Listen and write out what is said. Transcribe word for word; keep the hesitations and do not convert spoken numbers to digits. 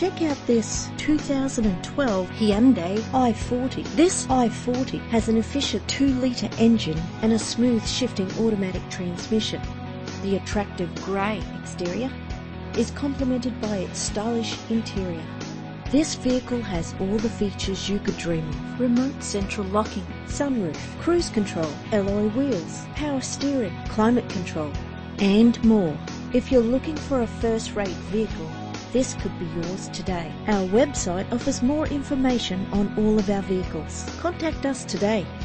Check out this two thousand twelve Hyundai i forty. This i forty has an efficient two litre engine and a smooth shifting automatic transmission. The attractive grey exterior is complemented by its stylish interior. This vehicle has all the features you could dream of: remote central locking, sunroof, cruise control, alloy wheels, power steering, climate control, and more. If you're looking for a first-rate vehicle, this could be yours today. Our website offers more information on all of our vehicles. Contact us today.